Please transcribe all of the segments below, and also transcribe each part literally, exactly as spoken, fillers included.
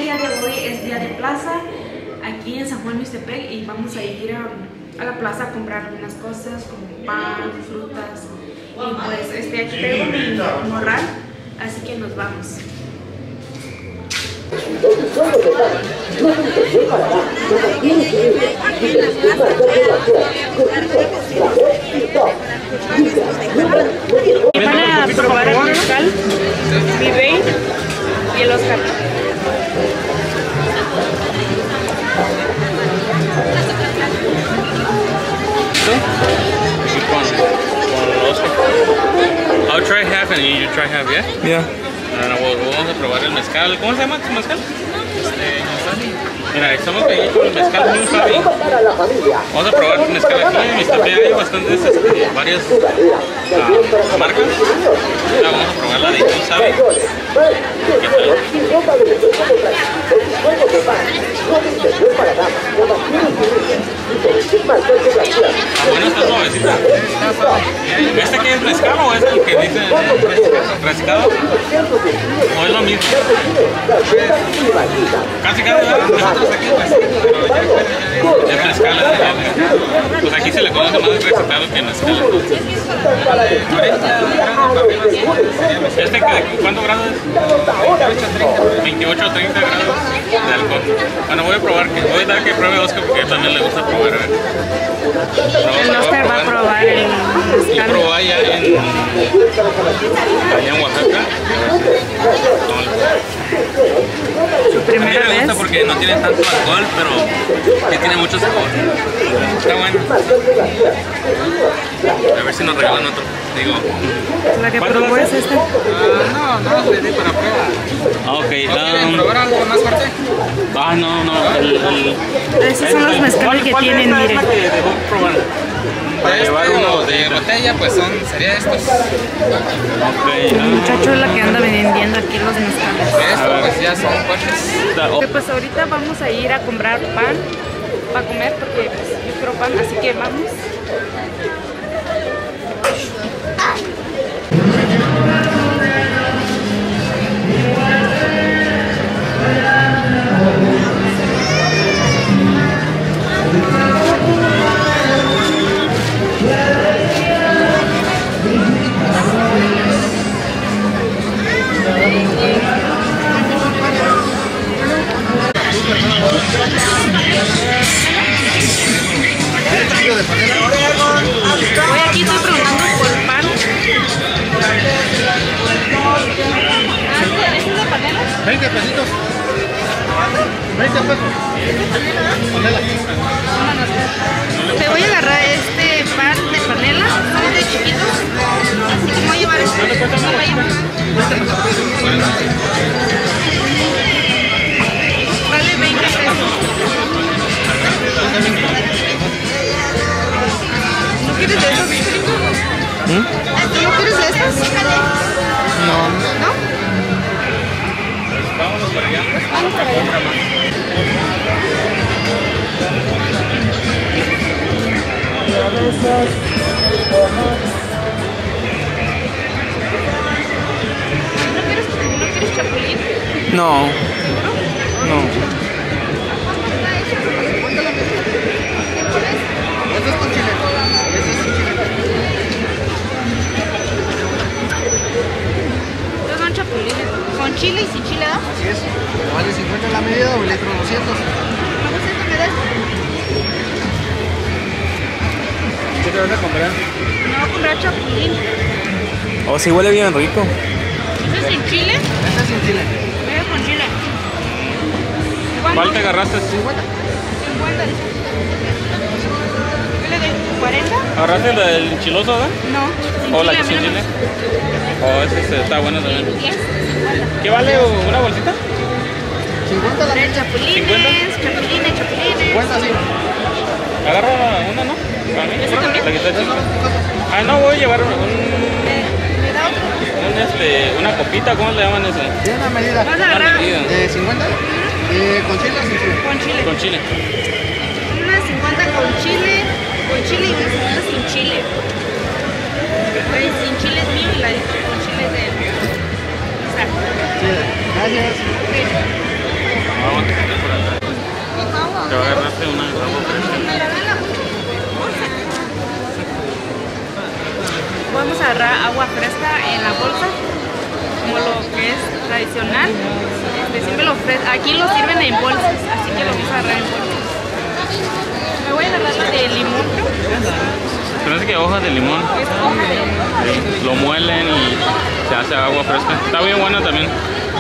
día de hoy es día de plaza aquí en San Juan Mixtepec y vamos a ir a, a la plaza a comprar algunas cosas como pan, frutas y pues este, aquí tengo mi morral, así que nos vamos. Van a probar el mezcal, mi babe y el Oscar. I'll try half and you try half, yeah? Yeah. Ahora vamos a probar el mezcal. ¿Cómo se llama tu mezcal? Este, mira, estamos aquí con el mezcal New Sabi. Vamos a probar el mezcal aquí. En Mixtepec hay bastantes, este, varias uh, marcas. Ahora vamos a probar la de New Sabi. ¿Qué tal? Ah, bueno, está suavecita. ¿Este qué es mezcal o es el que dice reciclado? ¿O es lo mismo? Casi casi nosotros aquí pues es mezcal. Pues aquí se le conoce más reciclado que mezcal. ¿Este cuántos grados es? veintiocho a treinta grados de alcohol. Bueno, voy a probar, que, voy a dar que pruebe Oscar porque a él también le gusta probar. El Oscar va a probar el mezcal. Yo probé allá en, allá en Oaxaca. Su primera a mí me vez. gusta porque no tiene tanto alcohol, pero sí tiene mucho sabor. Está bueno. A ver si nos regalan otro. Digo, La que probó es esta. Uh, no, no, le di para prueba. ah, ok. ¿No quieren Um, probar algo más fuerte? ah, no, no. El, el, Esos son los mezcales que tienen, miren. Para Para llevar este uno o de botella, pues son, sería estos. Okay, El muchacho es la que anda vendiendo aquí los mezcales. Estos pues ya son fuertes. Ok, pues ahorita vamos a ir a comprar pan para comer porque pues, yo quiero pan, así que vamos. Hoy aquí estoy preguntando por pan. veinte pesitos. veinte pesos. Te voy a agarrar este pan de panela, son de chiquitos, así que voy a llevar este. Voy a llevar. Vale veinte pesos. ¿No quieres de estos? ¿Mm? ¿Tú no quieres de estas? No. ¿No? vámonos para allá. Vamos para allá. ¿No quieres, no quieres chapulín? No. No. Este es con chile. Este es con chile. Estos son chapulines. ¿Con chile y sin chile, da? Así es. Vale cincuenta la medida o el litro doscientos. ¿No sé qué me das? ¿Qué te vas a comprar? Me voy a comprar chapulín. Oh, sí huele bien rico. ¿Este es sin chile? Este es sin chile. Este con chile. ¿Cuánto? ¿Cuál te agarraste? cincuenta. cincuenta. ¿Qué le doy? ¿cuarenta? ¿Agarraste el del chiloso, verdad? No. ¿O la chile, sin a mí no chile? me- Oh, ese, ese está bueno también. diez, cincuenta. ¿Qué vale una bolsita? cincuenta la Tres chapulines, ¿cincuenta? chapulines, chapulines. cincuenta, sí. Agarra una, ¿no? Para mí. ¿Ese también? La que está chica. Ah, no, voy a llevar un, un, ¿Me, me da otro? un, este, una copita, ¿cómo le llaman eso? Tiene una medida. ¿Vas a agarrar? medida. ¿De cincuenta? Eh, ¿Con chile o sin chile? Con chile. Con chile. Una cincuenta con chile, con chile y una cincuenta sin chile. Pues sin chile es mío y la con chile es de él. Exacto. Sí. Gracias. Ok. Vamos a tener por acá. Te va a agarrarte una agua fresca. Vamos a agarrar agua fresca en la bolsa, como lo que es tradicional. Este, siempre lo ofrecen. Aquí lo sirven en bolsas, así que lo vamos a agarrar en bolsas. Me voy a agarrar la de limón, creo. Parece que hojas de limón. Es hoja de limón. Sí, lo muelen y se hace agua fresca. Está bien buena también.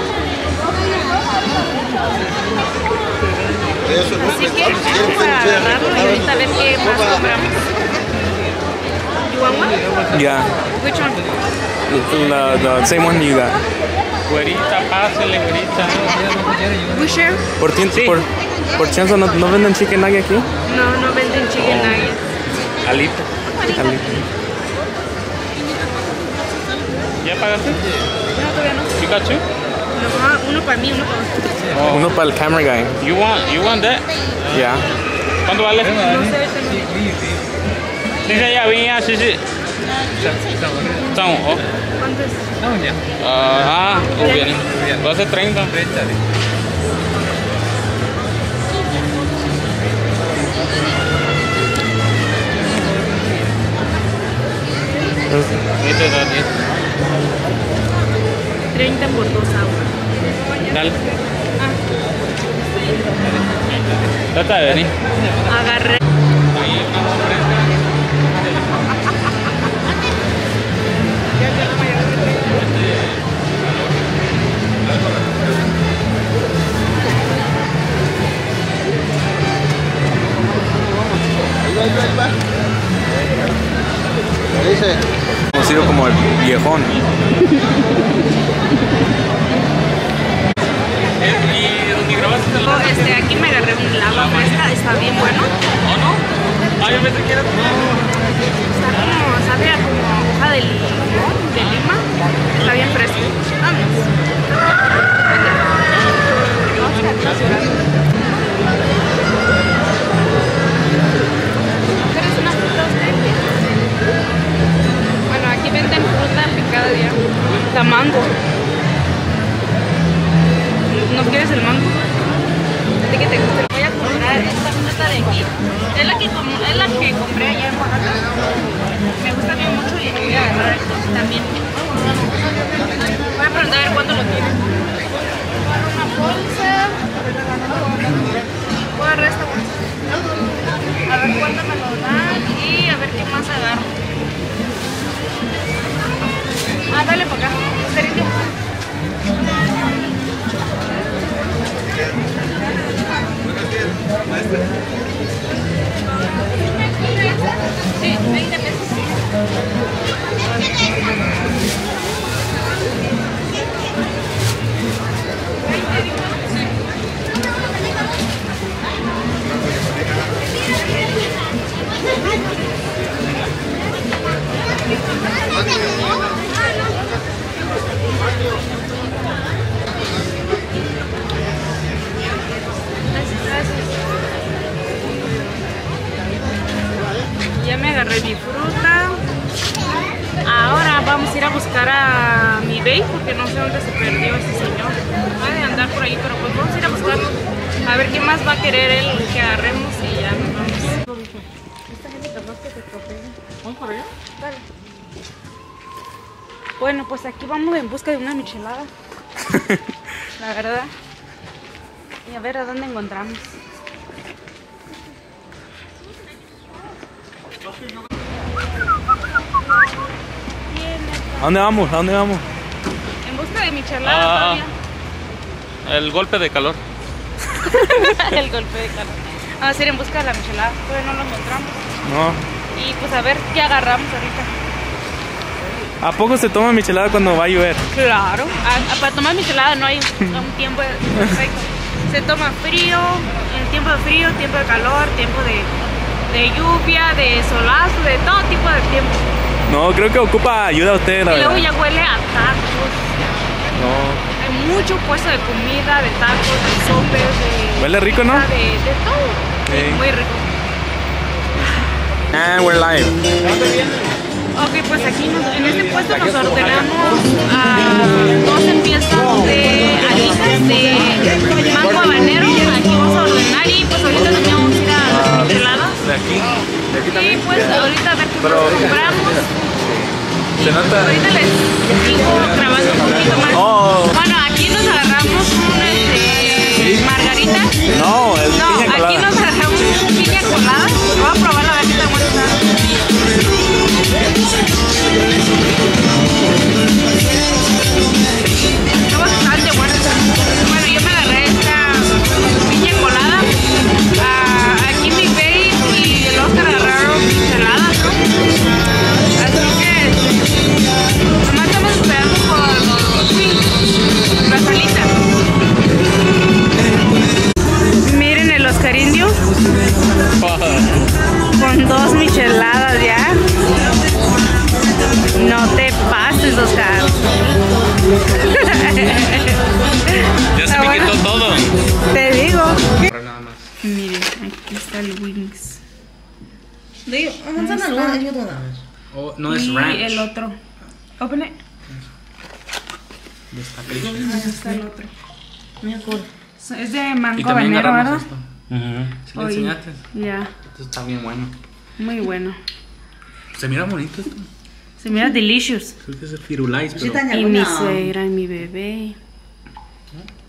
Así que vamos a agarrarlo y ahorita a ver qué más compramos. You want one? Yeah, Which one? the, the same one you got. Güerita, pásale, güerita. We share? Por, tien- Sí. por, por chance, ¿no, ¿no venden chicken nugget aquí? No, no venden chicken nuggets. Alita. Ali. ¿Ya pagaste? No, todavía no. Pikachu? No, ah, uno para mí, uno para usted. Oh. Uno para el camera guy. You want, you want that? Yeah. ¿Cuánto vale? No sé, ahorita no. Sí, sí, ya vi, sí, sí. Estamos, oh. ¿Cuánto es? Ah, ah, muy bien. doce treinta. Este da diez. treinta por dos agua. Dale. Ah, Trata de venir. agarré. ¿Qué dice? Hemos sido como el viejón. ¿Y dónde grabaste el Oh, este, aquí me agarré un agua fresca, está bien bueno. ¿O no? Ah, yo pensé que era. Está como, sabe a como hoja de limón, de lima. Está bien fresco. Vamos. ¿Quieres una fruta usted? Bueno, aquí venden fruta picada ya. La mango. ¿No quieres el mango? ¿De qué te gusta? Voy a comprar esta fruta de aquí. Es la que, com- es la que compré allá en Oaxaca. Me gusta bien mucho y voy a agarrar esto también. Voy a preguntar a ver cuánto lo tienen. Voy a agarrar una bolsa. Voy a agarrar esta bolsa. A ver cuánto me lo dan y a ver qué más agarro. Ah, dale para acá. Sergio. Sí, veinte pesos. Ya me agarré mi fruta. Ahora vamos a ir a buscar a mi babe porque no sé dónde se perdió ese señor. Va de andar por ahí, pero pues vamos a ir a buscarlo. A ver qué más va a querer él que agarremos y ya nos vamos. Esta gente capaz que se estropea. ¿Vamos para allá? Dale. Bueno, pues aquí vamos en busca de una michelada. La verdad. Y a ver a dónde encontramos. ¿A dónde vamos? ¿A dónde vamos? En busca de michelada Ah, todavía. el golpe de calor. El golpe de calor. Vamos a ir en busca de la michelada. Todavía no lo encontramos. No. Y pues a ver qué agarramos ahorita. ¿A poco se toma michelada cuando va a llover? Claro. A- a- para tomar michelada no hay un tiempo perfecto. Se toma frío, en tiempo de frío, tiempo de calor, tiempo de, de lluvia, de solazo, de todo tipo de tiempo. No, creo que ocupa ayuda a usted, la Y luego verdad. ya huele a tacos. No. Hay mucho puesto de comida, de tacos, de sopes, de... Huele rico, ¿no? De, de todo. Sí. Muy rico. And we're live. Ok, pues aquí nos- en este puesto nos ordenamos a dos empiezas de alitas de mango habanero aquí. ¿De aquí Sí, también? pues ahorita a ver qué Pero- nos compramos. Se nota. Ahorita les sigo grabando un poquito más. Oh. Bueno, aquí nos agarramos un este, margarita. No, el No, piña aquí colada. nos agarramos un piña colada. Voy a probarlo a ver qué tan bueno está. Está bastante bueno. Bueno, yo me agarré esta piña colada. Ah, aquí mi baby y el Oscar agarraron micheladas, ¿no? Así que nomás estamos esperando por los wings, la salita. Miren el Oscar indio con dos micheladas ya. No te pases, Oscar. Ya se Está me bueno. quitó todo. Te digo. Nada más. Miren, aquí está el wings. Digo, manzana alguna, yo toda. Oh, no es y ranch. el otro. Open it. Destapé. Ahí está el otro. Me acuerdo. Es de Y mango también habanero, agarramos ¿verdad? esto. ¿Sí le Oye, enseñaste? Ya, Esto está bien bueno. muy bueno. Se mira bonito esto. Se mira delicious. Creo que es el firulais, Sí, pero... Tania, Y mi alguna. suegra y mi bebé.